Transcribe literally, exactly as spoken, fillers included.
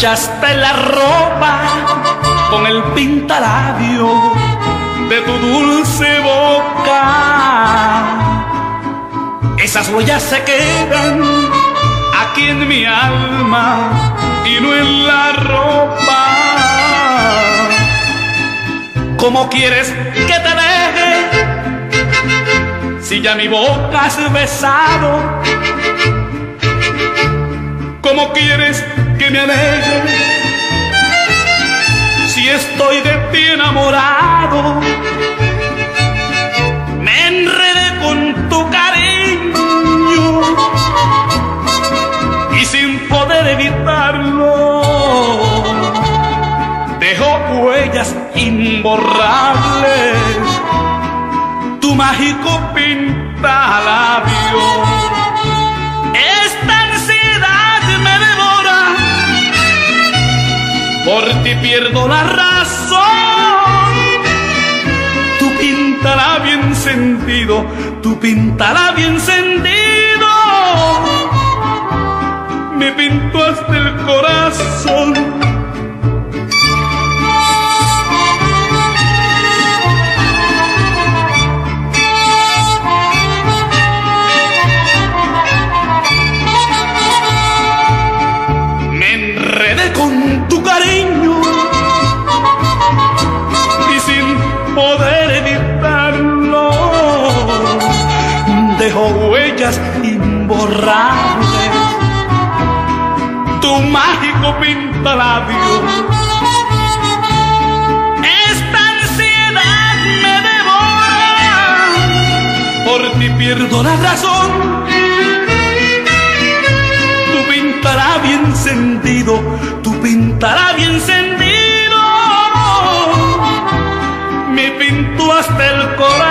manchaste la ropa con el pintalabio de tu dulce boca. Esas huellas se quedan aquí en mi alma y no en la ropa. ¿Cómo quieres que te deje si ya mi boca has besado? ¿Cómo quieres que me aleje si estoy de ti enamorado? Me enredé con tu cariño y sin poder evitarlo dejó huellas imborrables tu mágico pintalabio. Esta ansiedad me devora, por ti pierdo la razón. Tu pintalabio encendido, tu pintalabio encendido me pintó hasta el corazón. Con tu cariño y sin poder evitarlo dejó huellas imborrables tu mágico pintalabio. Esta ansiedad me devora, por ti pierdo la razón. Tu pintalabio encendido, tu pintalabio encendido me pintó hasta el corazón.